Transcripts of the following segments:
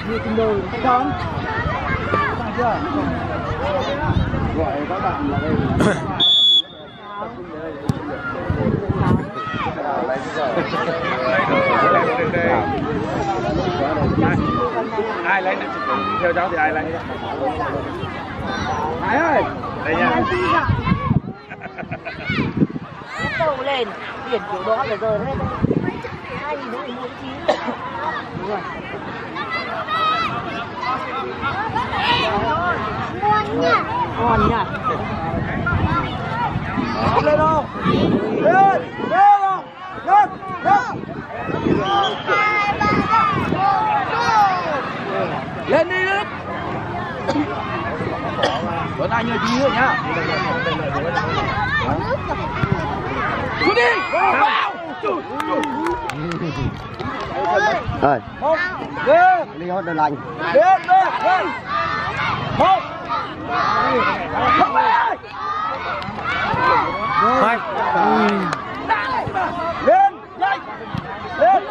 như kinh đô không? Chưa? Gọi các bạn là đây. Ai lấy theo cháu thì ai lấy? Ai ơi, đây nha. Câu lên biển kiểu đó là giờ hết 2049. Đúng rồi. Ngon nhá. Ngon nhá. Lên đâu? Lên, lên đâu? Lên, lên. Lên đi lên. Tuấn Anh ơi tí nữa nhá. Xuống đi. Vào. Rồi. Lên. Đi hot đơn lành. Lên, lên, lên. Một. Không ơi. Hai. Lên, nhanh. Lên.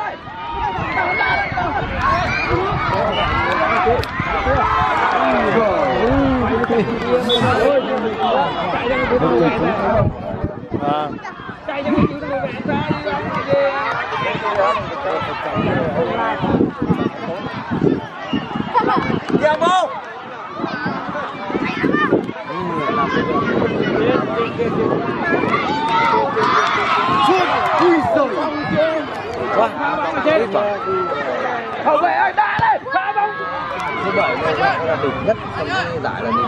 Chạy cho cái chữ này vẽ ra đi. Dạ bố. Hậu vệ ơi, đá lên, phá bóng. Thứ bảy là đỉnh nhất trong cái giải là gì?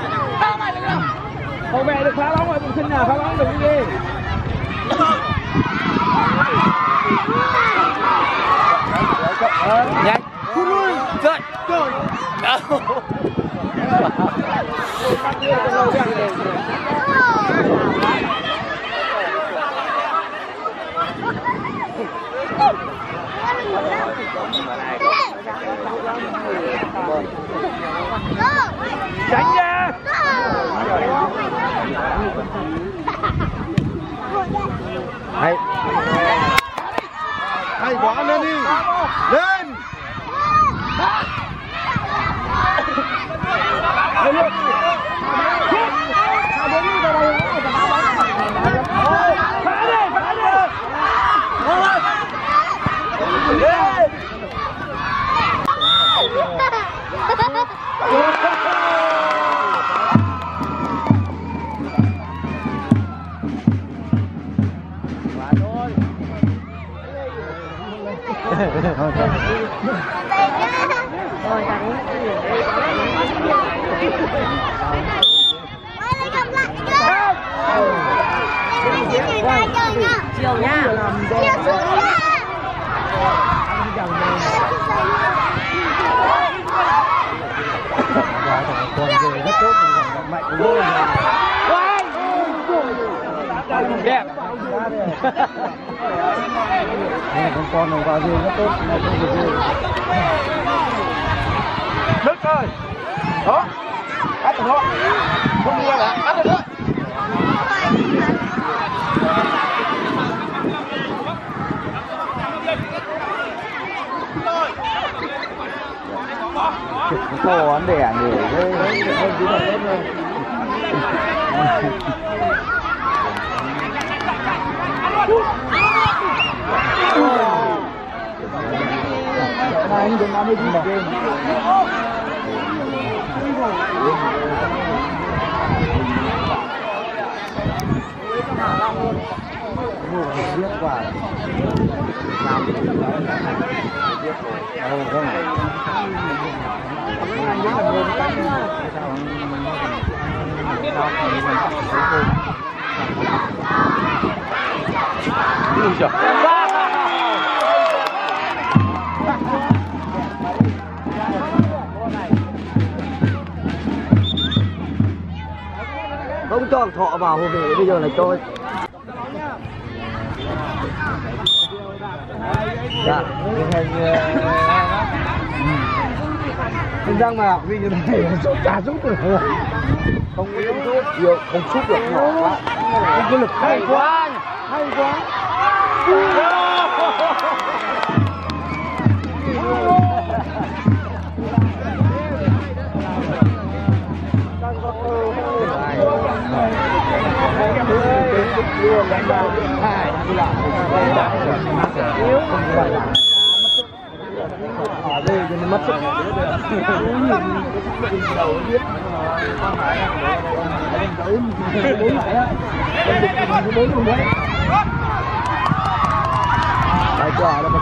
Hậu vệ được phá bóng rồi, bụng sinh nhà phá bóng được cái gì? Nhanh. Chạy. Trời. Tránh ra. Hay. Hay quá, lên đi. Lên. Chiều nha. Con người rất tốt, mạnh của đẹp. con này vào riêng rất tốt, này không được riêng. Đức ơi. Đó. Bắt được đó. Không nghe hả? Bắt được đó. Cái cô hắn để ảnh để cái kỹ thuật tốt hơn. Anh cũng nói với chị game. Biết quả. Không cho thọ vào hồ vệ bây giờ là cho. Dạ, Anh Giang mà vì như này chả giúp được. không có chút nhiều, không chút được nhỏ quá. Không có lực hay quá. Hay quá. luôn đánh ra hai là yếu ở đây cho nên mất sức đầu biết đại trò là một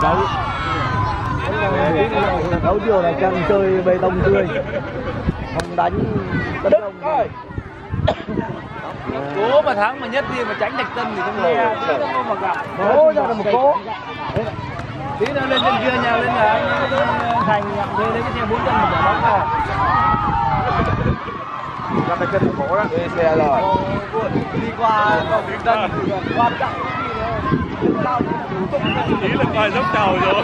đấu chiều là chân chơi bê tông tươi không đánh tấn công thôi. Cố mà thắng mà nhất đi mà tránh địch tâm thì không nghe tí nó mà gặp cố ra là một cố tí nó lên trên kia nhà lên là thành thuê lấy cái xe 4 chân mà bỏ bóng vào gặp cái chân cố đó đi xe rồi đi qua đường tân quan trọng chỉ là coi dốc đầu rồi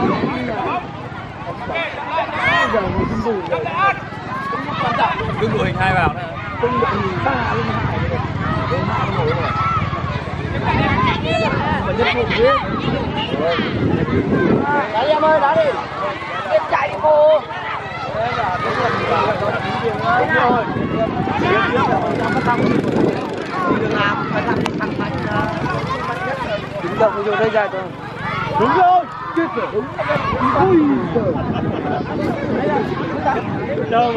cưng đội hình hai vào nữa cưng đội hình 3 lên 2 lên 2 ngồi này mà nhất một biết đá đi em ơi, đá đi em chạy đi cô. đúng động vô đây ra rồi đúng rồi chết rồi đúng ui trời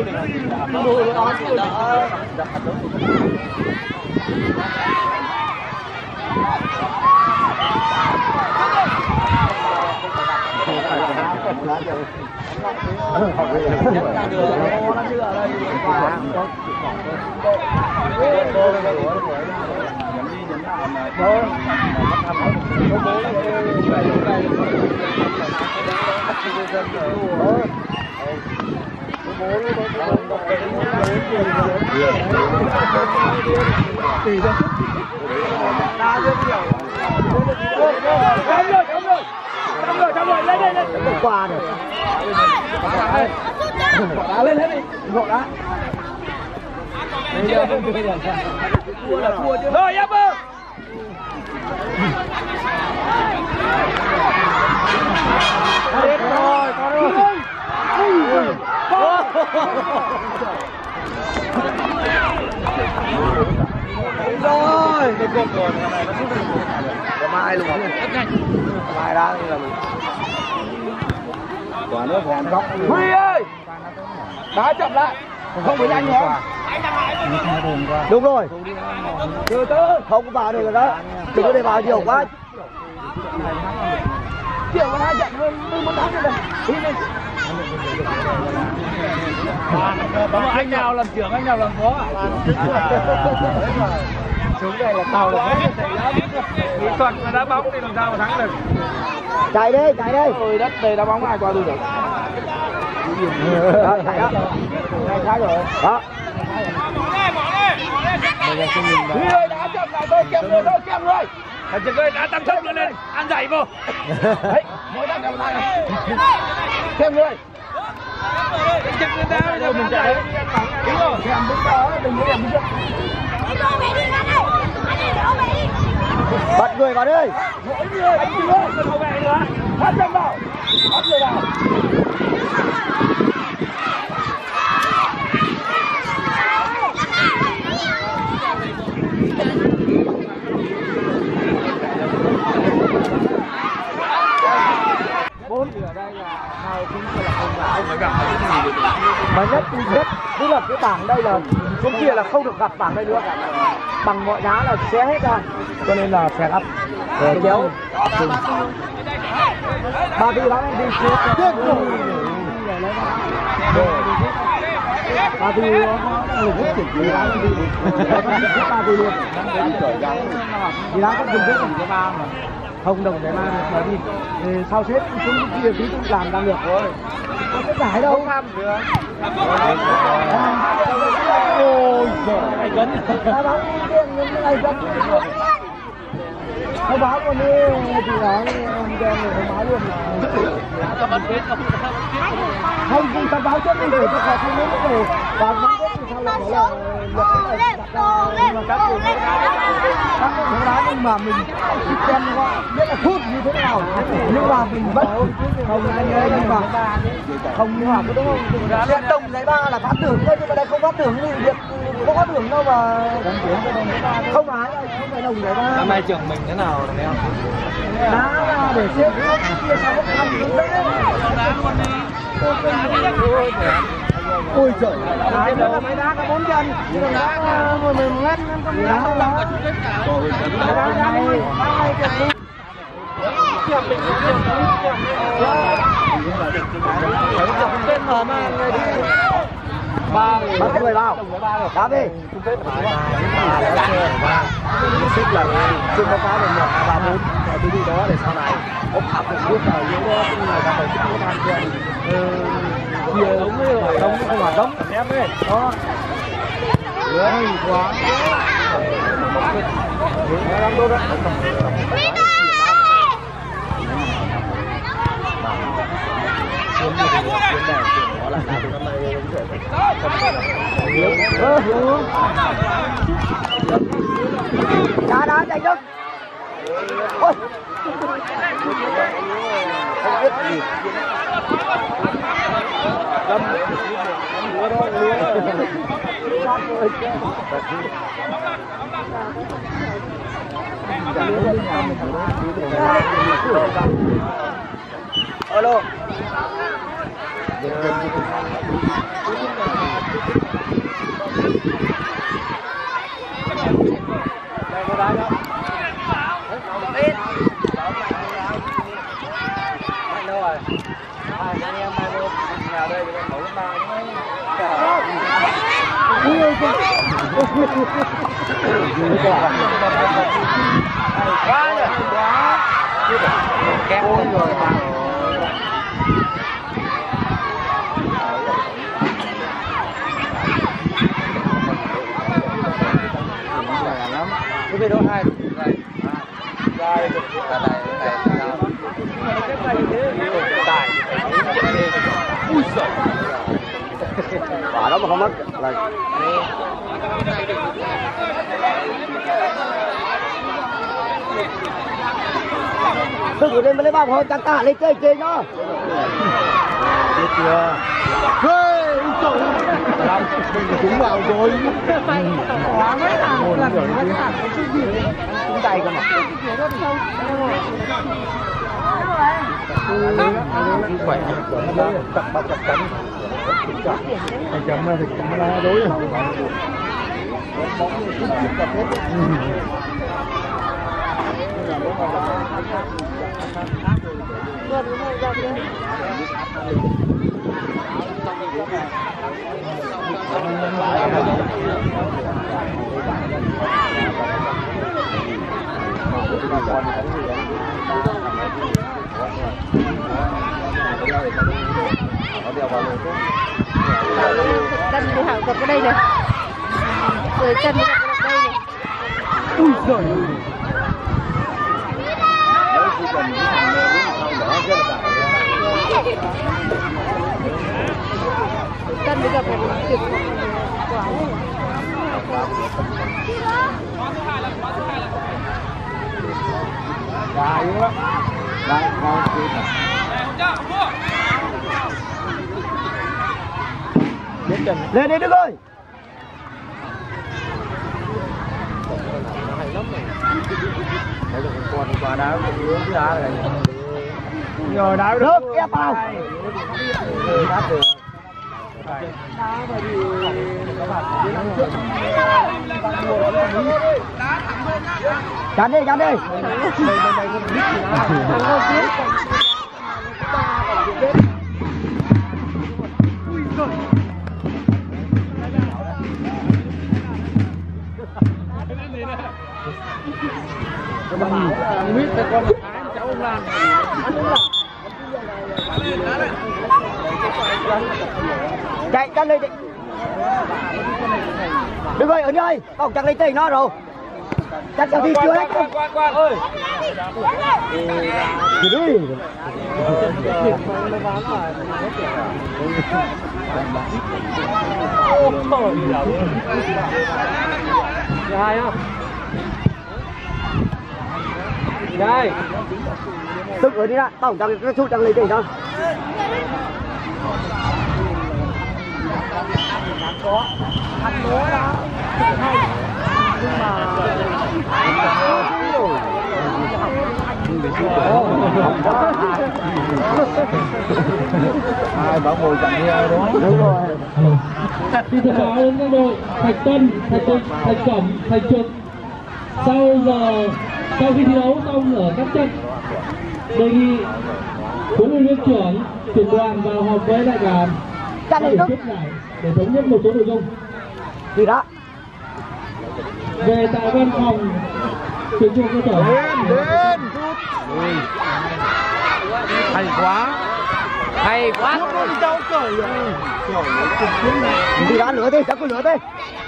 lên đây lên qua rồi đá lên hết đi gọn đá rồi em ơi hết rồi con ơi rồi cái cột rồi này nó không được mai luôn mai đá là quả nước hòm góc Huy ơi đá chậm lại không phải nhanh hả đúng rồi từ từ không vào được rồi đó đừng có để vào nhiều quá chiều có 2 trận hơn muốn thắng rồi có anh nào làm trưởng anh nào làm phó xuống đây là tàu là hết kỹ thuật là đá bóng thì làm sao mà thắng được chạy đi tôi đất đây đá bóng ai qua tôi được đó chạy đó ngay khác rồi đó Huy ơi đá chậm lại tôi kèm người thằng Trần ơi đá tăng tốc lên ăn dậy vô đấy mỗi đá đều này kèm người chắc người ta bây giờ mình chạy đúng rồi kèm đúng đó đừng có làm đúng bắt người vào đây mỗi người đánh người đừng có về nữa hát chân vào bắt người vào mà nhất tức là cái bảng đây là hôm kia là không được gặp bảng đây nữa bằng mọi giá là xé hết ra cho nên là xẻ up để kéo ba tư lắm đi xé tiếp rồi ba tư nó lục hết chỉnh gì lắm đi ba tư luôn vì lắm có dùng hết đồng cái ba mà không đồng cái ba mà đi sao xếp xuống kia tí cũng làm ra được rồi có cái giải đâu không tham được ôi trời cấn đá bóng tiền những này cấn nó báo còn đi chị nói ông đen này nó báo luôn là không đi thông báo trước đi để cho họ không biết về và không biết thì sao là các bóng đá nhưng mà mình xem biết là phút như thế nào nhưng mà mình vẫn không anh ơi nhưng mà không như nào đúng không sẽ đồng giải ba là phát thưởng thôi nhưng mà đây không phát thưởng thì việc không phát thưởng đâu mà không phải đồng giải ba năm nay trường mình thế nào này không đá để xếp kia sao không ôi trời ơi mấy đá có 4 chân đá 10 mét đá đó tên mở mà người đi ba người vào đá đi xích là chưa có phá được 1, 2, 3, 4 cái gì đó để sau này ốp áp được bước vào những cái người ta phải thích tham gia chia đúng với đóng không mà đóng ép đấy đó hay quá đang đô đó đá đá chạy trước ôi không biết gì alo cái video 2 này đây ui giời quả đó mà không mất là tôi lên mới lấy bao thôi chắc ta lên chơi chơi nó biết chưa hey trời ơi mình trúng vào rồi quá mấy thằng lần trúng tay cơ mà khỏe tập ba chặt cánh thằng chậm ra thì cũng la đối rồi chân của Hảo tập ở đây này, rồi chân của tập ở đây này. ui giời Chân với gặp một tuyệt quả này. dài lắm lên đi Đức ơi quả đá rồi đá nước ép vào chắn đi biết là con cháu ông làm chạy chân lên đi Đức ơi ơi cậu chẳng lấy tiền nó rồi Chắc là đi chưa đấy. Quan ơi. Đi đi. Hai không? Đây. Tức rồi đi ra, tổng chẳng cái chút chẳng lấy tiền đâu. Có ăn lúa đó. Nhưng mà ai bảo ngồi chặn heo đó. Đúng rồi. Xin thông báo đến các đội Thạch Tân, Thạch Cẩm, Thạch Trực. Sau khi thi đấu xong ở các trận, đề nghị huấn luyện viên trưởng đoàn vào họp với lại cả tổ chức lại để thống nhất một số nội dung. Gì đó? Về tại văn phòng trường trung cơ sở. Lên. Hay quá. Hay quá. Đâu cởi rồi. Đi ra lửa đi, chắc có lửa đi.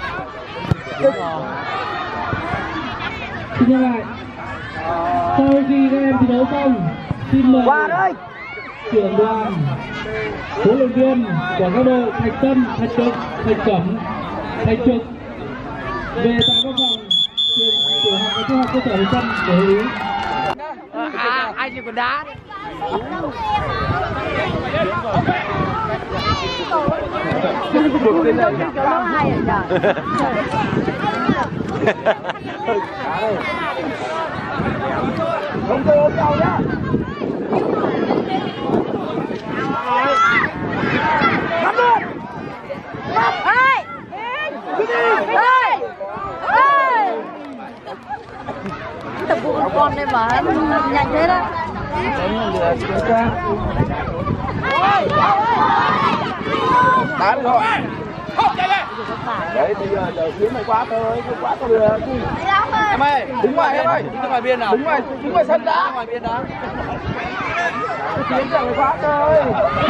Xin nhắc lại, sau khi các em thi đấu xong, xin mời qua đây trưởng đoàn, huấn luyện viên của các đội Thạch Tân, Thạch Trực, Thạch Cẩm, Thạch Trực về tại văn phòng trường tiểu học và trung học cơ sở Thạch Tân để hội ý. Anh thì còn đá. không chơi ôm nhau nhá. Nắm luôn. Ê! Ê! Ê! Tập vụ của con đây mà nhanh thế đó. Đá rồi. Đấy bây giờ chờ kiếm mày quá thôi, quá thôi được. Em ơi, đứng ngoài em ơi, đứng ngoài biên nào. Đứng ngoài sân đá. Ngoài biên đá. Kiếm chờ mày quá thôi.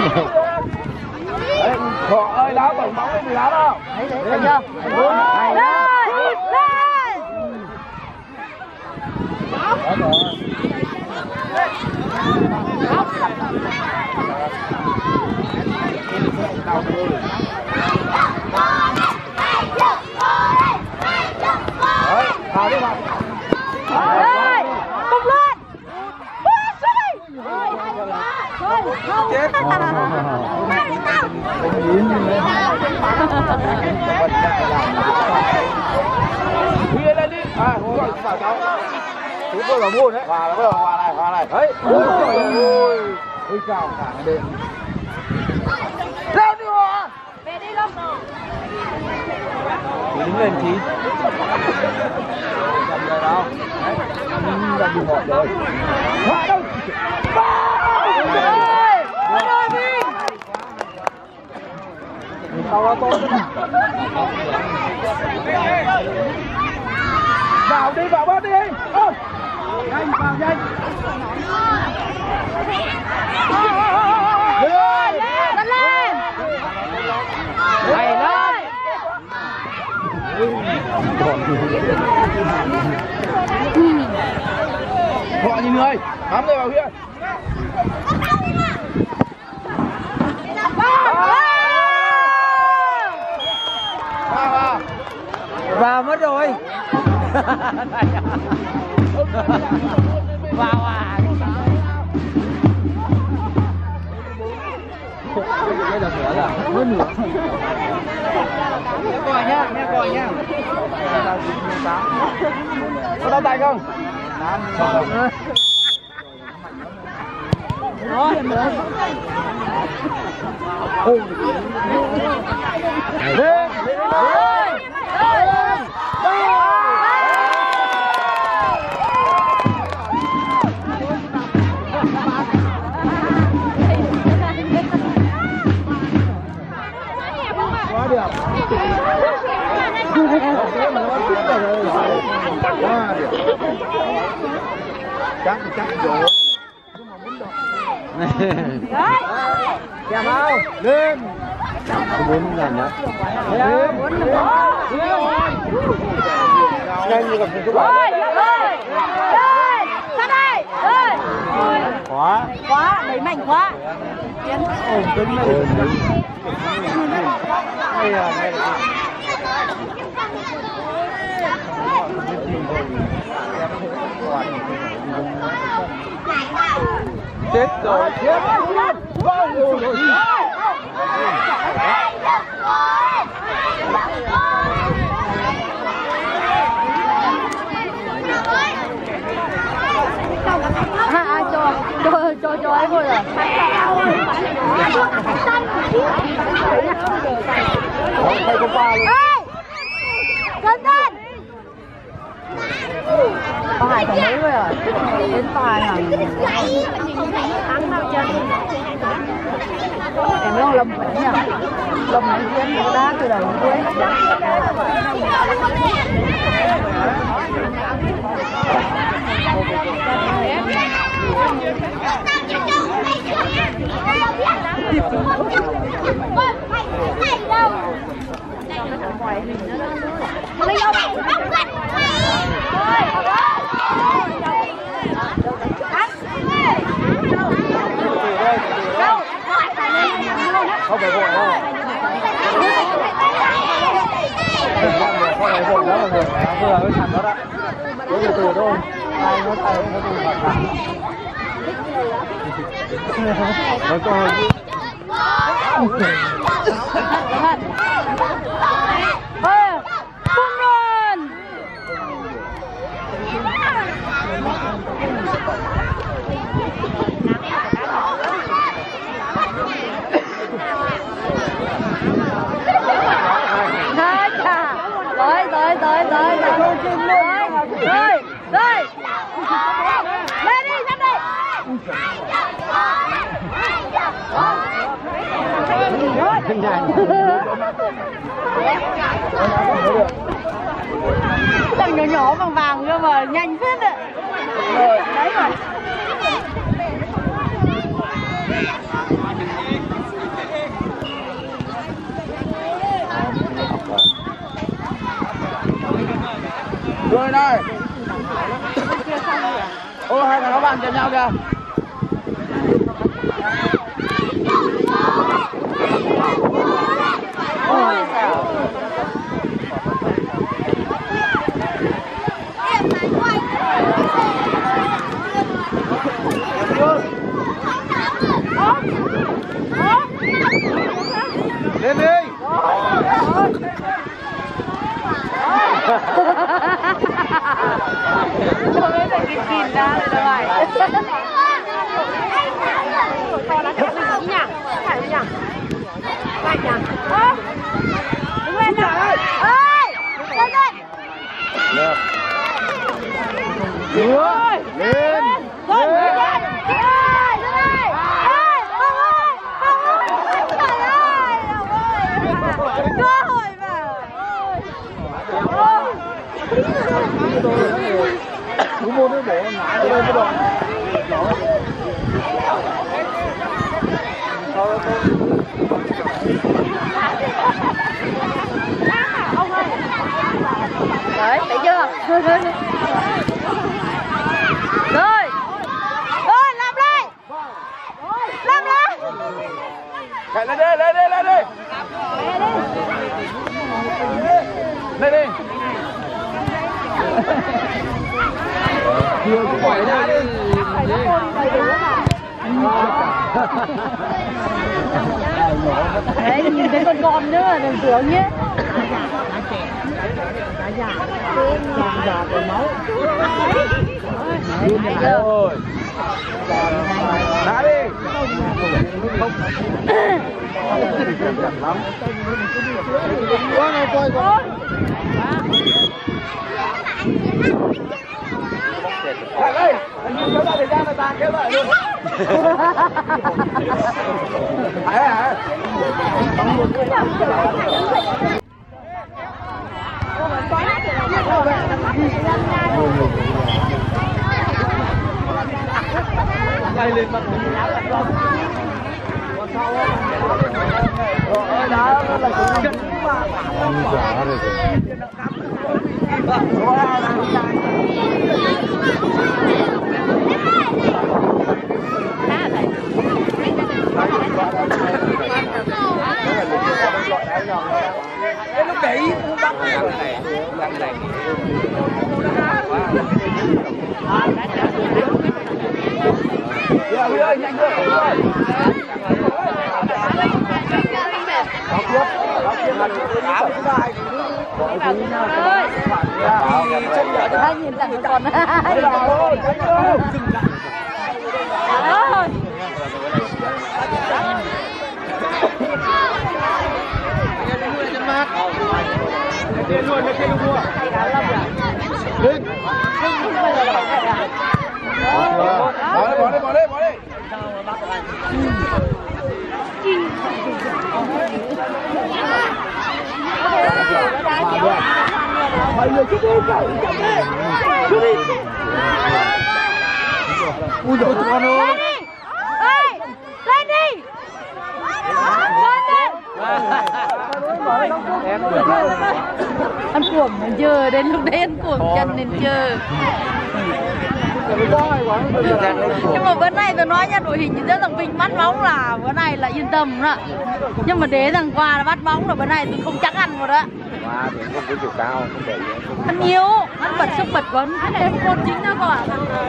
Đấy, họ ơi đá bóng bóng lên đá đâu. Thấy chưa? Lên! Lên! Đấy, vào đi vào. Ê! Bùng lên! Chết! Huy lên đi. À, gọi bảo cháu. Chú tôi là mua đấy. Hòa này, hòa này. Đấy. Ôi. Ôi chào cả đêm. Leo đi hòa. Về đi Long. Đứng lên tí. Làm rồi đâu. Đấy. Đang đi họp rồi. Hòa đâu. Ơi Vinh. Tao là tôi. Vào đi, vào bớt đi. Nhanh, vào nhanh. Lên lên. Hay lắm. Họ nhìn người. Bám người vào kia. Vào mất rồi. Vào à. Đây là nửa rồi, hơn nửa. Nghe coi nhá. Có đau tay không? Đó. Lên. Quá đẹp. Chắc rồi. Kèm vào. Lên. 4.000 nhá. Lên. nhanh như gặp số 7. Ơi, sát đây, ơi. Quá, đẩy mạnh quá. Ôi, cứng này. Hay là chết rồi, chết. Cho ấy thôi rồi. Ê! Cẩn thận! Có hai thằng mấy rồi à? Đến tài hả? Em nó lầm phải nhỉ? Lầm này khiến nó đá từ đầu đến cuối. Không phải vội đâu. Không phải vội lắm mọi người. Vừa là cái thằng đó đã. Cứ từ từ thôi. Ai nó tay nó từ phạt cả. Nó cho buông luôn. Rồi. Lên đi, sắp đi. Thằng nhỏ nhỏ vàng vàng cơ mà nhanh phết đấy. Đấy rồi. Rồi này. Ô, hai thằng nó bàn cho nhau kìa. Ôi giời. Lên đi. Cho mấy thằng kín ra rồi đâu rồi. Phải nhỉ? Đứng lên nào. Ơi! Lên lên. Được. Lên. Lên. Rồi, lên. Ơi, đứng đây. Ơi, Hồng ơi. Trời ơi, Hồng ơi. Rồi mà. Cú môn nó bổ ngã lên cái đoạn. Đấy, thấy chưa? Rồi. Rồi, làm đi. Làm đi. Chạy lên đi, lên đi, lên đi. Lên đi. Chưa cũng quẩy ra đi. Đấy, nhìn thấy con nữa, đừng tưởng nhé. Già còn máu. Rồi. Đá đi. Không. Chặt lắm. Quá này coi con. Lại đây. Anh kéo ra thời gian là ta kéo lại luôn. Hả? Đây lên mặt mình áo lại không? Rồi đá là chân mà. Nhìn tặng con Bỏ đi. Mọi người chút đi, chút đi. Ui dồi con ơi. Lên đi. Ăn cuồng nó dơ, đến lúc đấy ăn cuồng chân nên dơ. Nhưng mà bữa nay tôi nói nha, đội hình thì rất thằng Vinh bắt bóng là bữa nay là yên tâm đó. Nhưng mà để thằng qua là bắt bóng là bữa nay tôi không chắc ăn rồi đó. Qua thì không có chiều cao, không để Ăn nhiều, ăn bật sức bật của em con chính đó con ạ.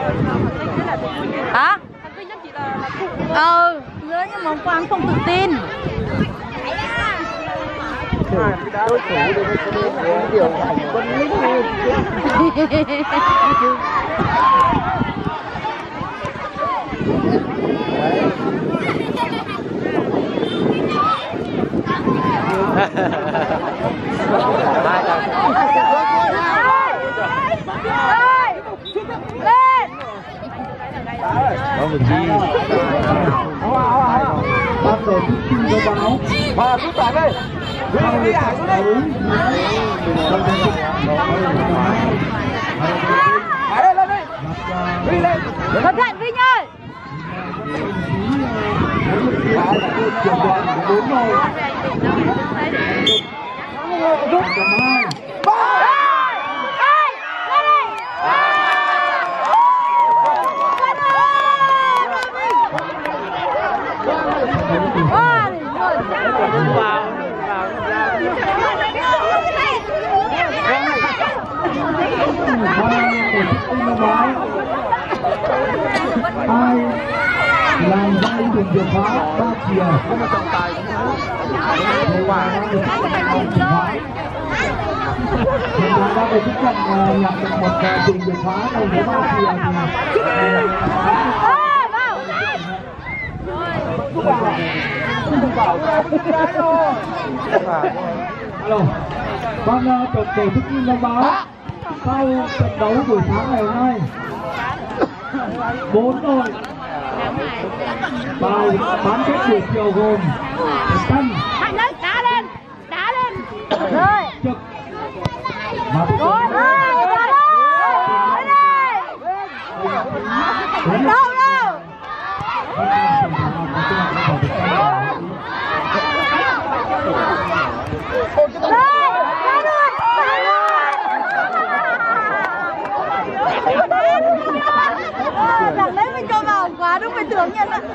Hả? Thằng Vinh chỉ là nữa nhưng mà hôm qua không tự tin. Đối thủ thì điều con lính Không được chi. Ban tổ chức xin có báo. và rút tản đây. Đi à, xuống đây. Đây, lên đi. Đi lên. Cẩn thận Vinh ơi. Ai làm ra đường chìa khóa ba chìa không có trọng tài cũng qua chúng ta đã được tiếp cận nhận được một đường chìa khóa này với ba chìa alo ban tổ chức thông báo sau trận đấu buổi sáng ngày hôm nay 4 đội bài bán kết buổi chiều gồm Tân Đá lên rồi Trực rồi đâu đâu Thằng đấy mình cho vào quá đúng phải tưởng nhận ạ.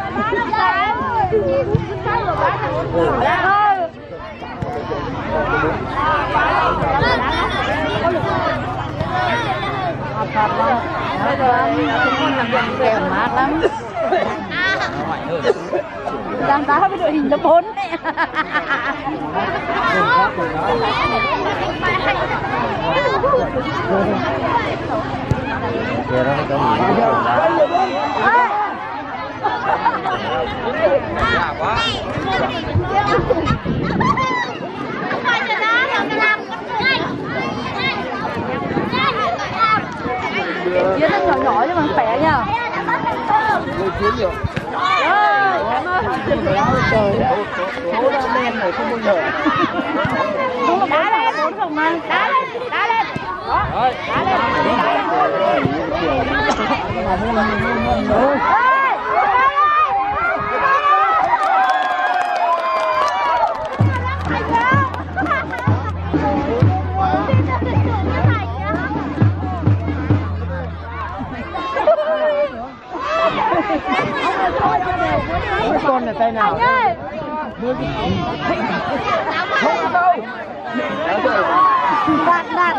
Kèm mát lắm. Đang đá với đội hình lớp 4 đấy. Kìa đó có gì dạ quá. Chiến nó nhỏ nhỏ nhưng mà khỏe nha. Người chiến nhiều. Cảm ơn. Trời ơi, số đa men này không bao giờ. Không đá lên, muốn không mà. Đá lên. Đó. Đá lên. con là tay nào? Không đâu. Đạt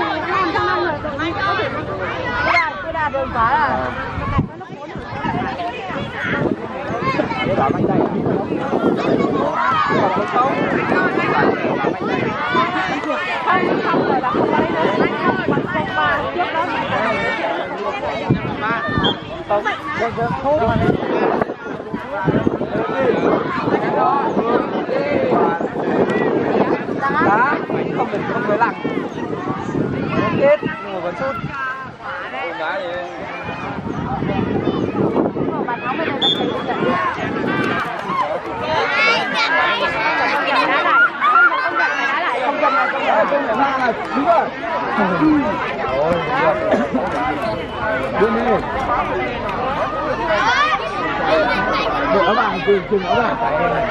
đạt đường phá à? Đá mạnh tay. Không rồi là không lấy nữa. Anh ba trước đó. Đá không phải lặng. Chết nhưng mà vẫn sút. Đá gì? Bạn áo bên này là thấy được rồi. Đúng rồi. Đưa đi. Được các bạn chừng các bạn.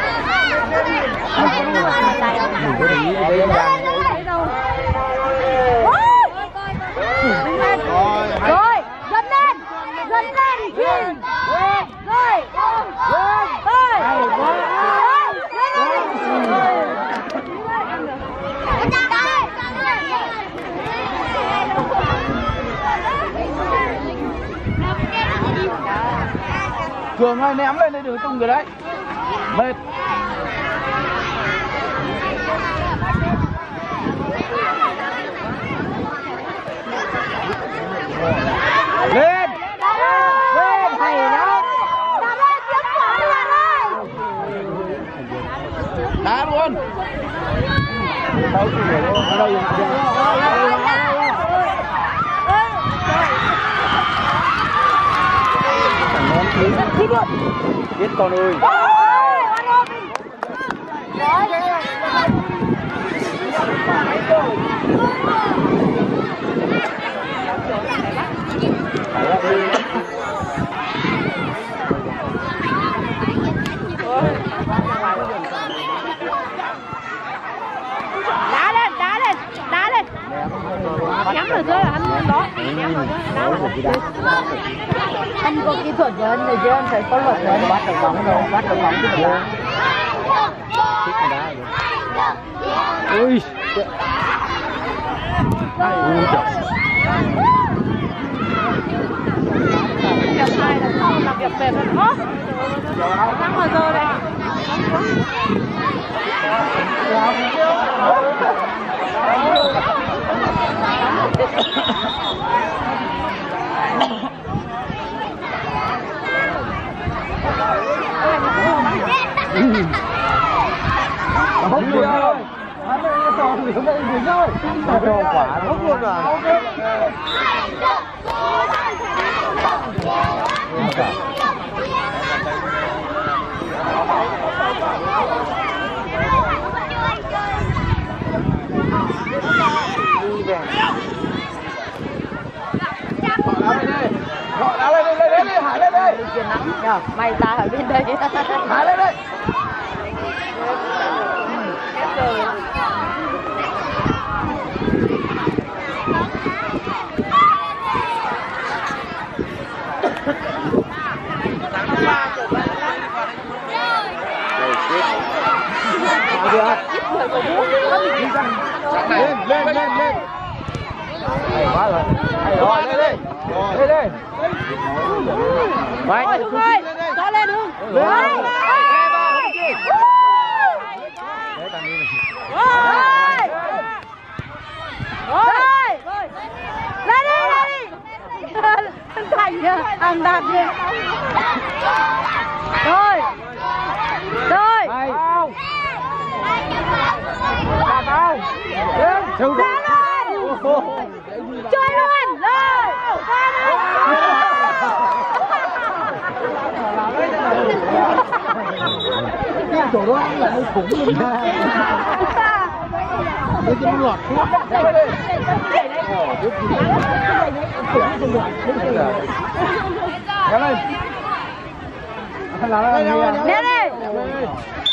Rồi, dần lên Kiên. Rồi. Cường ơi, ném lên đây đừng tung rồi đấy. Mệt. Lên. Lên, hay lắm. Đá luôn. Đâu kìa luôn, ở đây. Biết con ơi. Đá lên. Nhắm ở dưới là hắn đó. Nhắm ở dưới. Anh có kỹ thuật rồi, anh này chứ anh phải có luật rồi. Bắt được bóng đâu, bắt được bóng chứ đá. Ui. Việc này là không làm việc mệt hơn. Thắng vào giờ đây. Hút luôn rồi. Hắn đây nó tròn thì không đây gì thôi. Tròn quả hút luôn rồi. Đá lên đi, Hải lên đây. Chiến nắng nhờ, may ra ở bên đây. Hải lên đây. Lên. Hay quá rồi. Rồi, lên đi. Rồi, Hưng ơi, cho lên Hưng. Rồi. Lên đi. Thành thằng Đạt đi. Rồi. Hay. Đâu. Chơi luôn. Rồi. Cái chỗ đó là hơi khủng luôn. Cái nó ngọt xuống. Kéo lên. Lên đi.